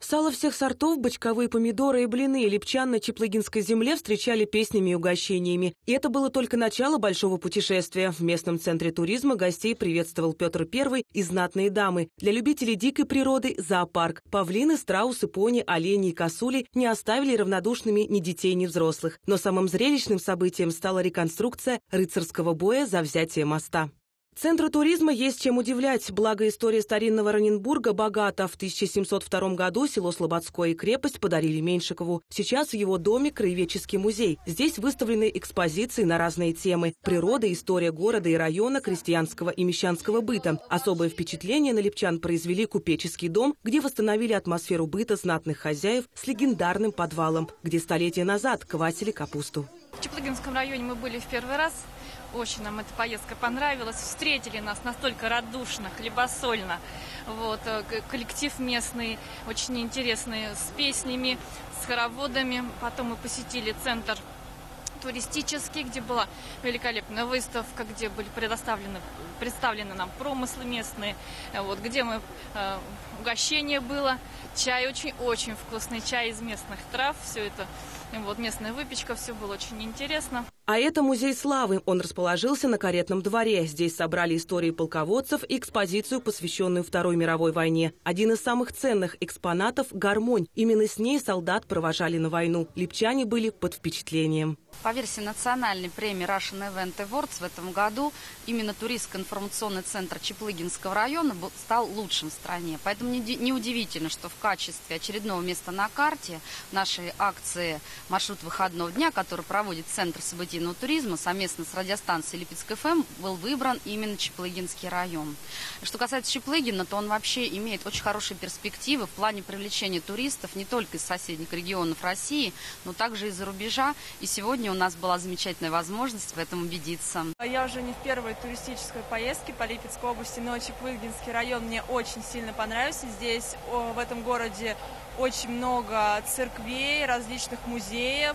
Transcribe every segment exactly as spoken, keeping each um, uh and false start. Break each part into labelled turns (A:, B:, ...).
A: Сало всех сортов, бочковые помидоры и блины липчан на Чаплыгинской земле встречали песнями и угощениями. И это было только начало большого путешествия. В местном центре туризма гостей приветствовал Петр Первый и знатные дамы. Для любителей дикой природы – зоопарк. Павлины, страусы, пони, олени и косули не оставили равнодушными ни детей, ни взрослых. Но самым зрелищным событием стала реконструкция рыцарского боя за взятие моста. Центру туризма есть чем удивлять, благо история старинного Раненбурга богата. В тысяча семьсот втором году село Слободское и крепость подарили Меньшикову. Сейчас в его доме краеведческий музей. Здесь выставлены экспозиции на разные темы – природа, история города и района, крестьянского и мещанского быта. Особое впечатление на липчан произвели купеческий дом, где восстановили атмосферу быта знатных хозяев с легендарным подвалом, где столетия назад квасили капусту.
B: В Чаплыгинском районе мы были в первый раз. Очень нам эта поездка понравилась. Встретили нас настолько радушно, хлебосольно. Вот, коллектив местный, очень интересный, с песнями, с хороводами. Потом мы посетили центр туристический, где была великолепная выставка, где были предоставлены, представлены нам промыслы местные, вот, где мы, э, угощение было, чай очень-очень вкусный, чай из местных трав, все это, вот, местная выпечка, все было очень интересно.
A: А это музей славы. Он расположился на Каретном дворе. Здесь собрали истории полководцев и экспозицию, посвященную Второй мировой войне. Один из самых ценных экспонатов – гармонь. Именно с ней солдат провожали на войну. Липчане были под впечатлением.
C: По версии национальной премии Russian Event Awards в этом году именно туристско-информационный центр Чаплыгинского района стал лучшим в стране. Поэтому неудивительно, что в качестве очередного места на карте нашей акции «Маршрут выходного дня», который проводит Центр событийного туризма совместно с радиостанцией Липецк эф эм, был выбран именно Чаплыгинский район. Что касается Чаплыгина, то он вообще имеет очень хорошие перспективы в плане привлечения туристов не только из соседних регионов России, но также из-за рубежа. И сегодня у нас была замечательная возможность в этом убедиться.
D: Я уже не в первой туристической поездке по Липецкой области, но Чаплыгинский район мне очень сильно понравился. Здесь, в этом городе, очень много церквей, различных музеев.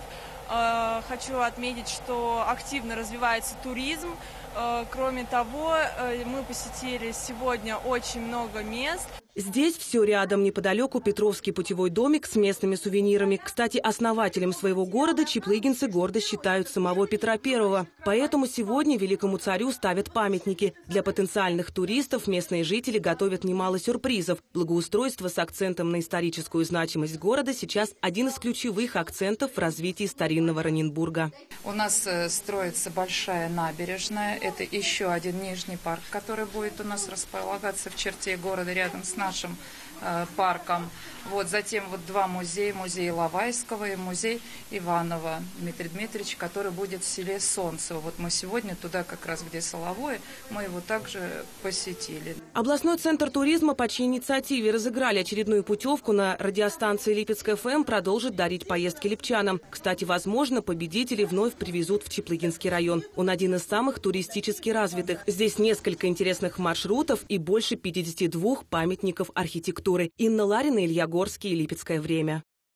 D: Хочу отметить, что активно развивается туризм. Кроме того, мы посетили сегодня очень много мест.
A: Здесь все рядом, неподалеку Петровский путевой домик с местными сувенирами. Кстати, основателем своего города чаплыгинцы гордо считают самого Петра Первого. Поэтому сегодня великому царю ставят памятники. Для потенциальных туристов местные жители готовят немало сюрпризов. Благоустройство с акцентом на историческую значимость города сейчас один из ключевых акцентов в развитии старинного Раненбурга.
E: У нас строится большая набережная. Это еще один нижний парк, который будет у нас располагаться в черте города рядом с нами. нашим э, парком. Вот, затем вот два музея, музей Иловайского и музей Иванова Дмитрия Дмитриевича, который будет в селе Солнцево. Вот мы сегодня туда, как раз где Соловое, мы его также посетили.
A: Областной центр туризма по чьей инициативе разыграли очередную путевку на радиостанции Липецк эф эм продолжит дарить поездки липчанам. Кстати, возможно, победители вновь привезут в Чаплыгинский район. Он один из самых туристически развитых. Здесь несколько интересных маршрутов и больше пятидесяти двух памятников архитектуры. Инна Ларина, Илья Горский, Липецкое время.